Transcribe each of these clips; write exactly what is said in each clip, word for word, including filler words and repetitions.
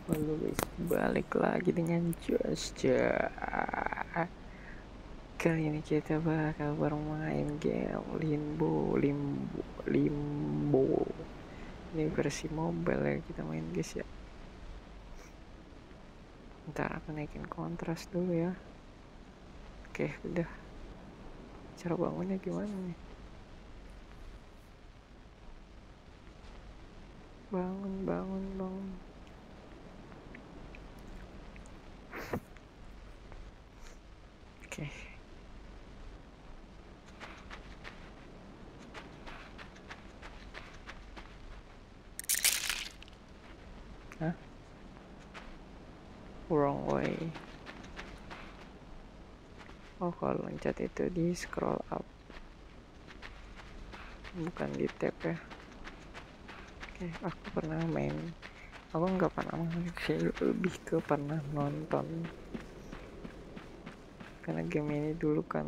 Halo guys, balik lagi dengan Josja. Kali ini kita bakal bermain game Limbo, Limbo, Limbo. Ini versi mobile ya kita main guys ya. Ntar aku naikin kontras dulu ya. Oke, udah. Cara bangunnya gimana nih? Bangun, bangun, bangun. Oke. Hah? Wrong way. Oh, kalau loncat itu di scroll up, bukan di tab ya. Oke, aku pernah main. Aku nggak pernah main sih, lebih ke pernah nonton. Karena game ini dulu kan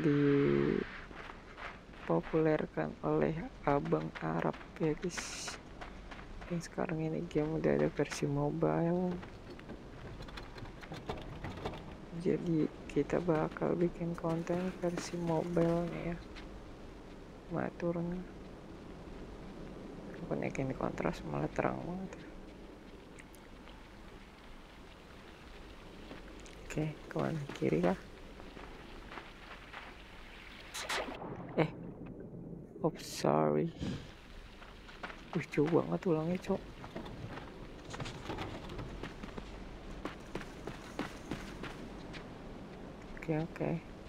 dipopulerkan oleh abang Arab ya guys. Dan sekarang ini game udah ada versi mobile. Jadi kita bakal bikin konten versi mobile nih ya. Maturnya. Aku naikin kontras malah terang banget. Oke, kemana kiri kah? Eh, oh sorry. Wih, jauh banget tulangnya cok. Oke oke.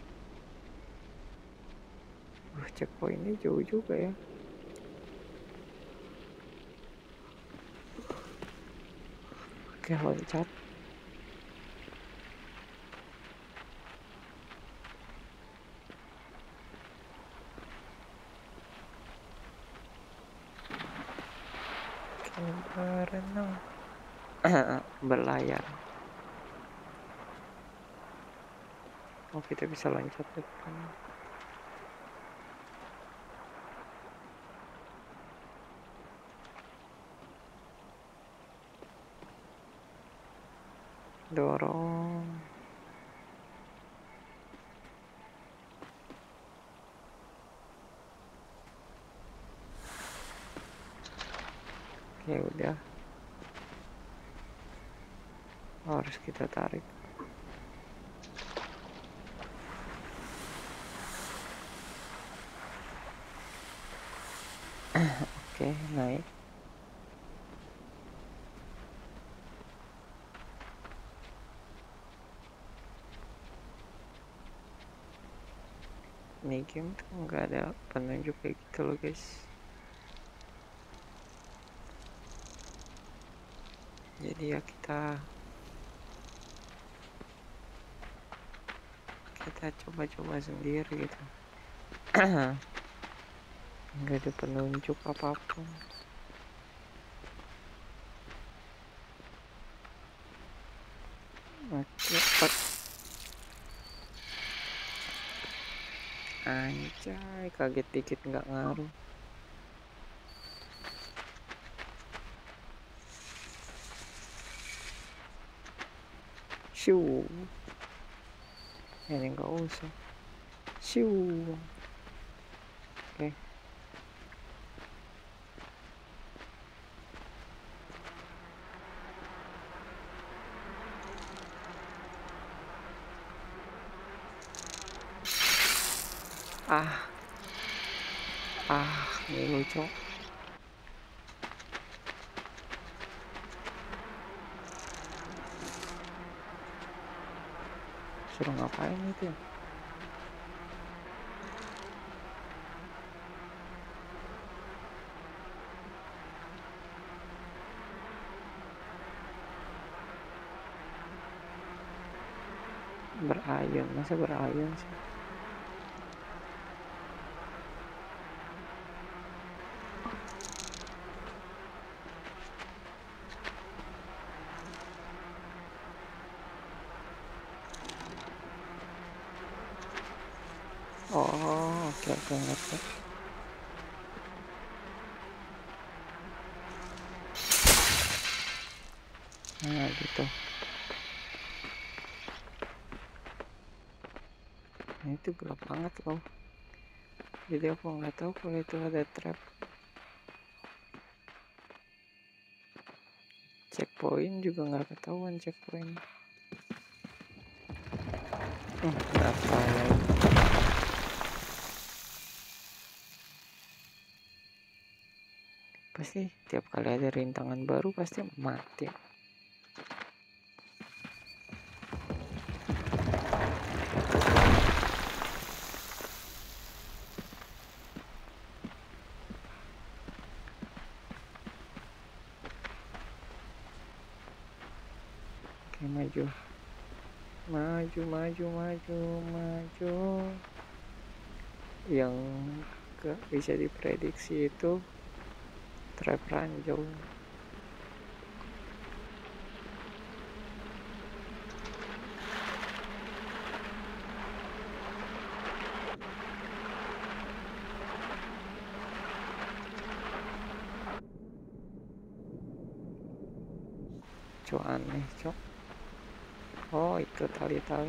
Wah, checkpointnya jauh juga ya. Oke, loncat. Oke, berenang. Berlayar. Oh, kita bisa loncat depan. Dorong. Oke, udah. Oh, harus kita tarik. Oke, naik. Ini game tuh nggak ada penunjuk kayak gitu loh guys. Jadi ya kita kita coba-coba sendiri gitu. Nggak ada penunjuk apapun. Oke, pot. Anjay, kaget dikit nggak ngaruh. Shoo. Ini nggak usah. Shoo. Oke. Ah. Ah, ini lucu. Suruh ngapain itu ya? Berayun, masa berayun sih? Oh, oke oke ngerti. Nah gitu. Nah itu gelap banget loh, jadi aku nggak tahu kalau itu ada trap. Checkpoint juga nggak ketahuan checkpoint. Hmm, apa lagi? Pasti tiap kali ada rintangan baru pasti mati. Oke, maju maju maju maju maju. Yang gak bisa diprediksi itu trap ranjau. Cok aneh cok. Oh itu tali-tali.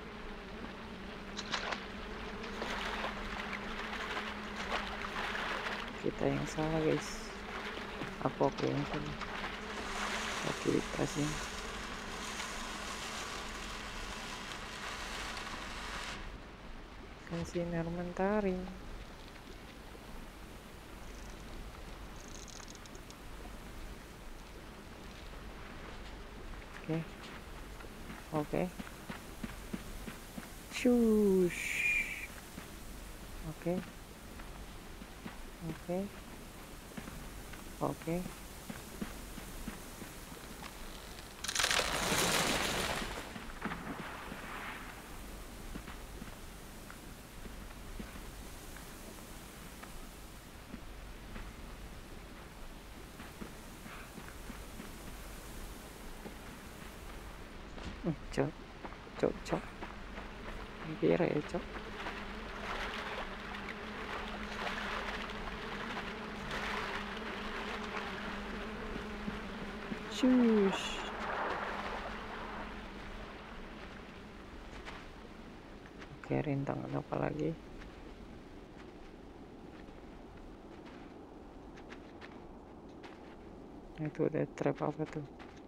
Kita yang salah guys. Aku aku yang salah. Aktivitasnya. Kan sinar mentari. Oke. Okay. Oke. Okay. Shush. Oke. Okay. Oke. Okay. Oke. Okay. Cok, cok, cok. Kira ya cok. Shush. Oke, rintangan apa lagi? Itu ada trap apa tuh?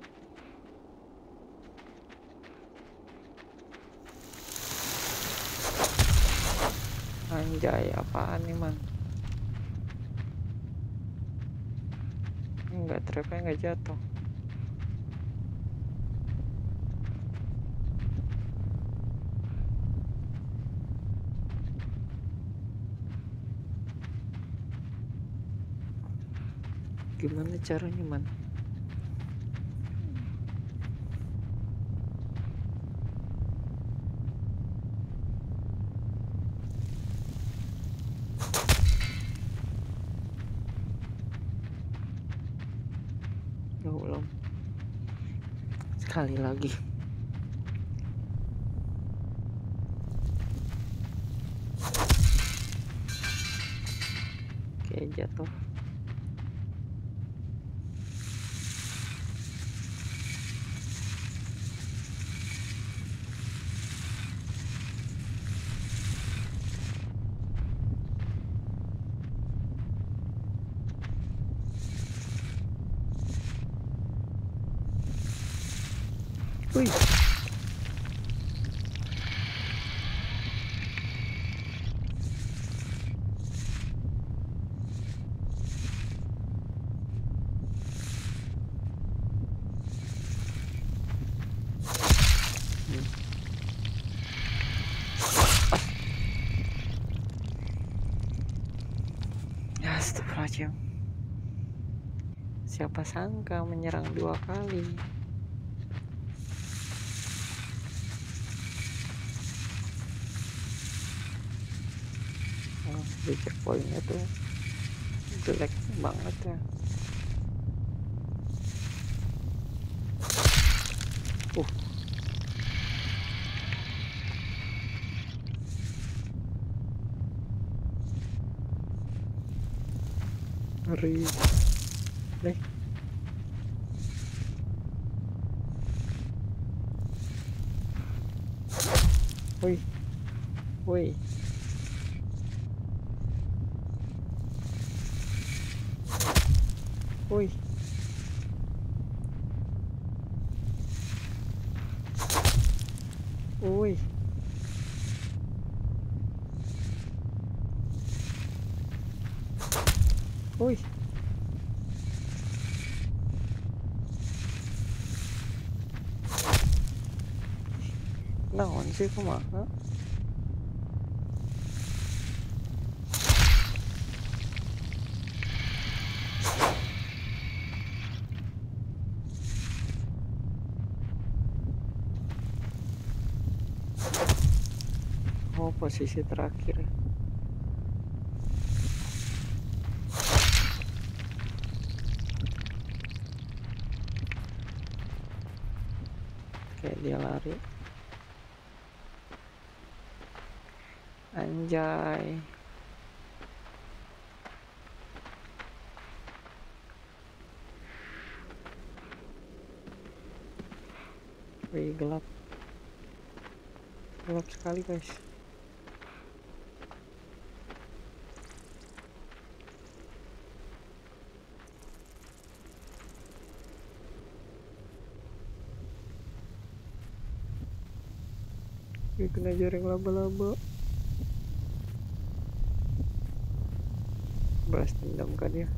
Anjay, apaan nih man? Enggak, trapnya enggak jatuh. Gimana caranya man? Oh, belum. Sekali lagi. Oke, jatuh. Wih. Astagfirullahaladzim. Siapa sangka menyerang dua kali. Oh, di checkpointnya tuh jelek banget ya. Uh. Ngeri. Nih. Woi, woi. Woi. Woi. Woi. Naon sih kumaha? Oh, posisi terakhir. Kayak dia lari. Anjay. Wih, gelap. Gelap sekali, guys. Wih, kena jaring laba-laba. Balas dendam kan dia.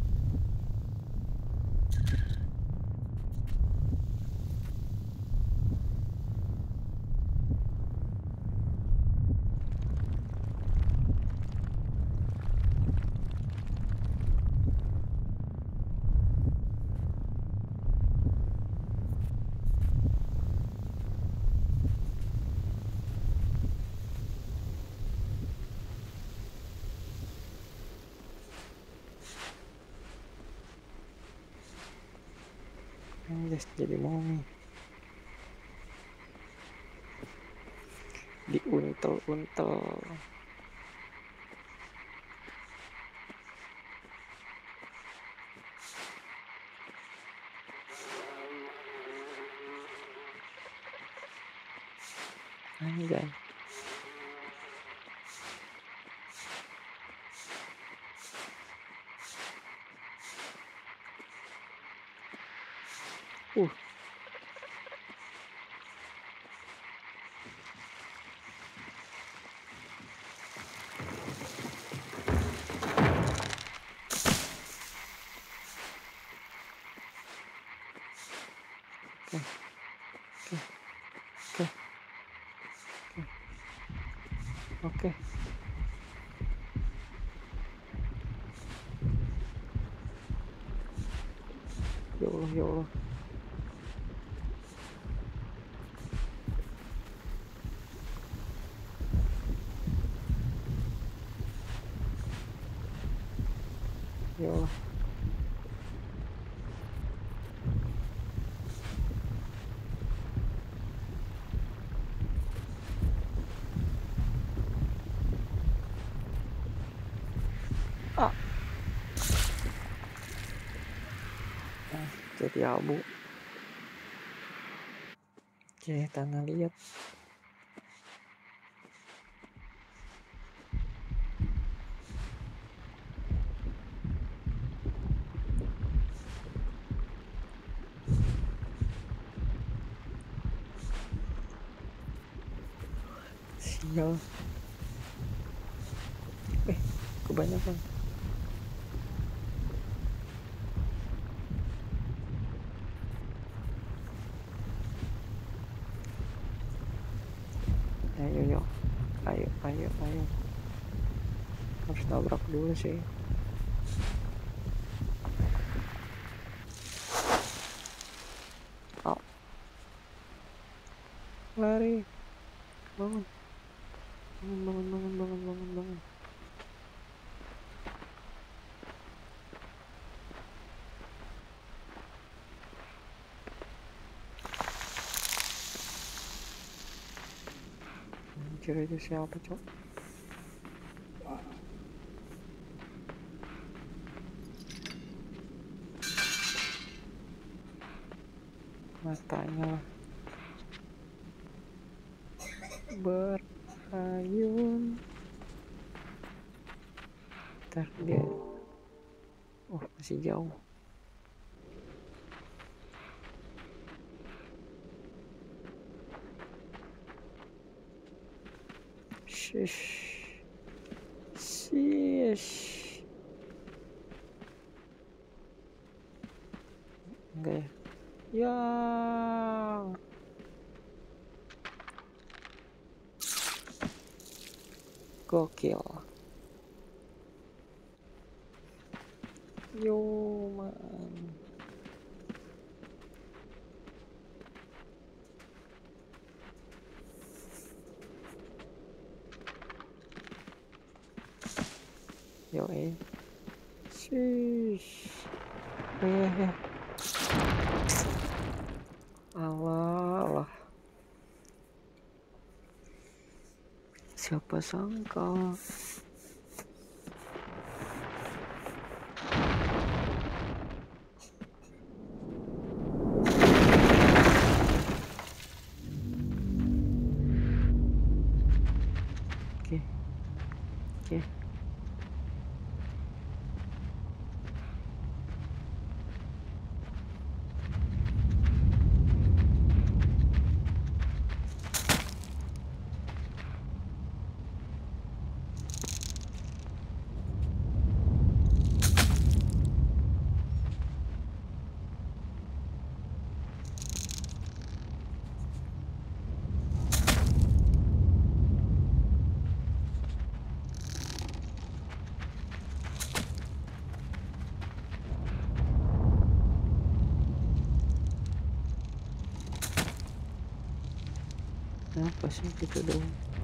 Anjas jadi momi. Diuntel-untel. Anjay. Uh. Oke. Oke. Oke. Oke. Ya Allah, ya Allah. Ya Allah. Ah. Nah, jadi abu. Oke, tanah liat. Sial. Eh, kebanyakan. Ayo, yo. Ayo, ayo, ayo. Harus nabrak dulu sih. Oh. Lari. Bangun. Bangun, bangun, bangun, bangun, bangun, bangun. Kira itu siapa, cok? Matanya lah. berayun. Ntar dia, oh masih jauh. Shish, shish. Enggak ya? Ya. Gokil. Yo man. Yo eh. Shish. Eh. Allah, Allah. Siapa sangka. Oke. Oke. Apa sih gitu dong?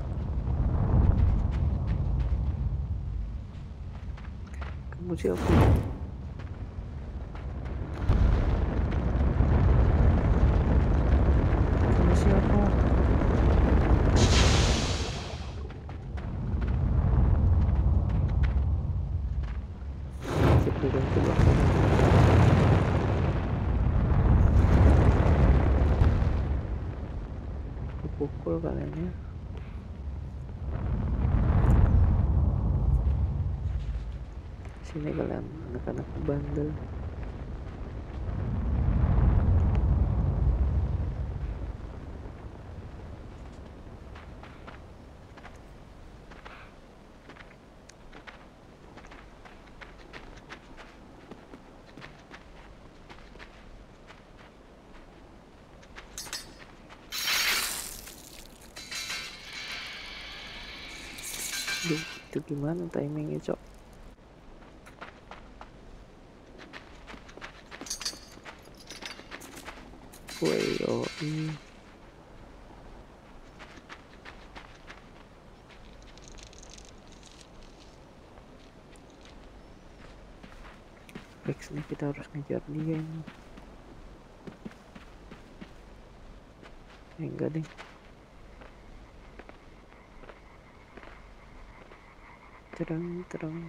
Kamu siapa? Kamu siapa? Kita dan ke belakang. Pukul kalian ya. Sini kalian anak-anak bandel. Duh, itu gimana timingnya cok? Woi yo ini. Rex nih, kita harus ngejar dia ini. Eh, enggak deh. Terang terang.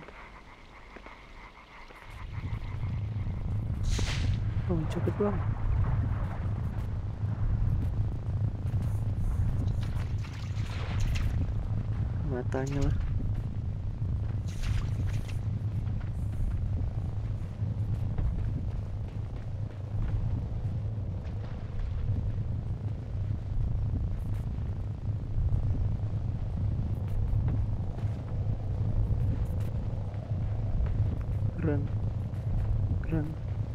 Oh cepet bang. Matanya lah. Keren. Keren.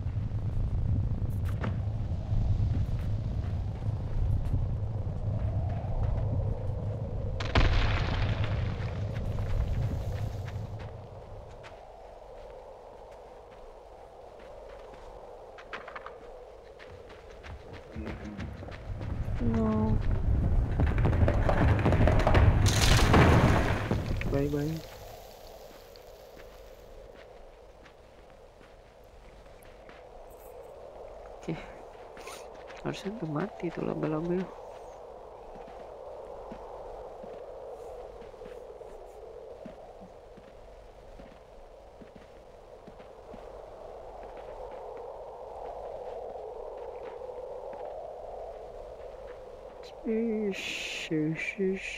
No. Bye bye. Oke. Harusnya udah mati tuh laba-laba. Ish, ish, ish.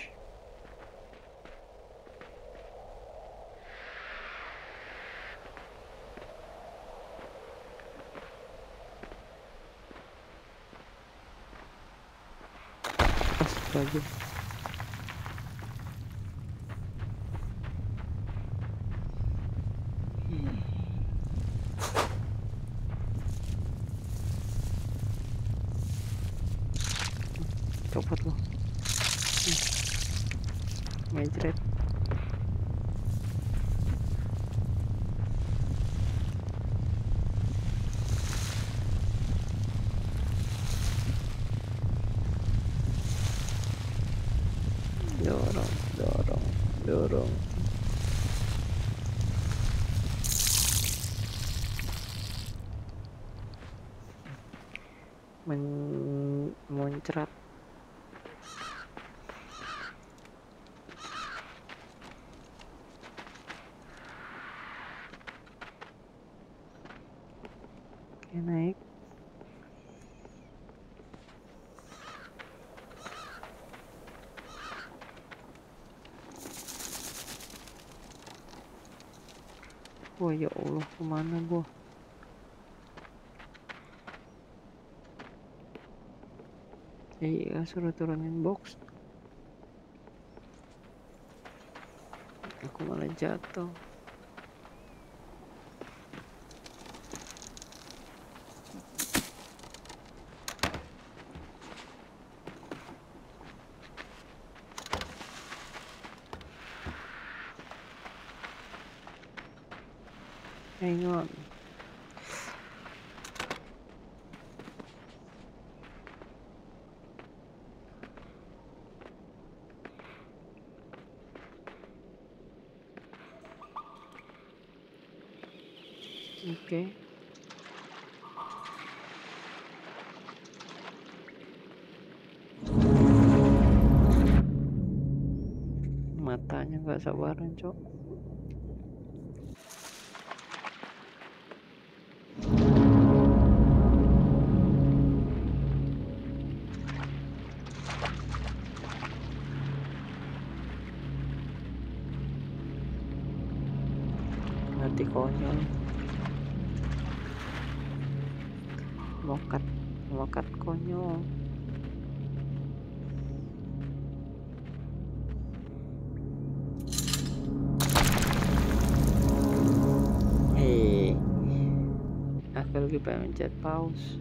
Astaga. Hmm. Copot lo. Hmm. Ngejret. Dorong, dorong, dorong. Men muncrat. Oke, naik. Wah, ya Allah, kemana gua? Iya, suruh turunin box. Aku malah jatuh. Hang on. Oke. Okay. Matanya nggak sabaran, cok. Nanti konyol. Mokat, mokat konyol. Hei, aku lagi pengen mencet pause.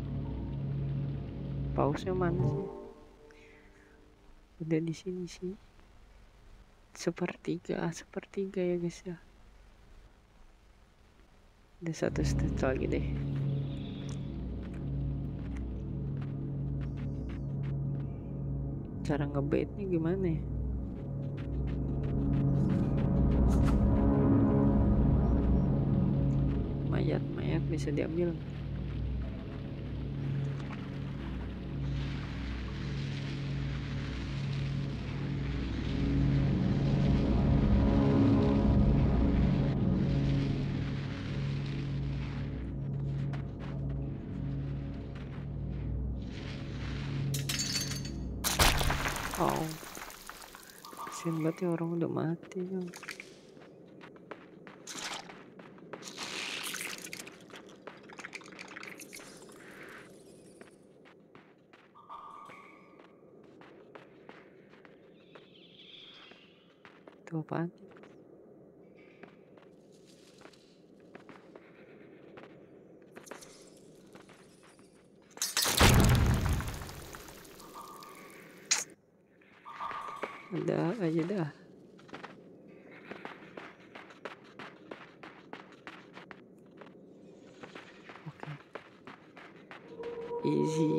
Pause-nya mana sih? Udah di sini sih. Sepertiga, sepertiga ya guys ya. Udah satu stage lagi deh. Cara ngebaitnya gimana ya? Mayat-mayat bisa diambil. Oh, kasian banget ya, orang udah mati kan. Itu apaan? Udah aja dah. Oke. Easy.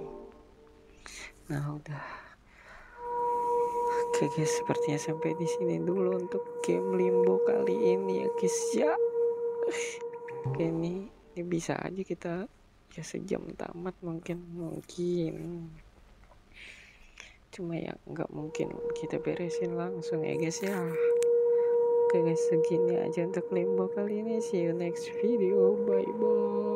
Nah, udah. Oke guys, sepertinya sampai di sini dulu untuk game Limbo kali ini ya guys ya. Oke, ini, ini bisa aja kita ya sejam tamat mungkin mungkin. Cuma ya nggak mungkin kita beresin langsung ya guys ya. Oke guys, segini aja untuk Limbo kali ini. See you next video. Bye bye.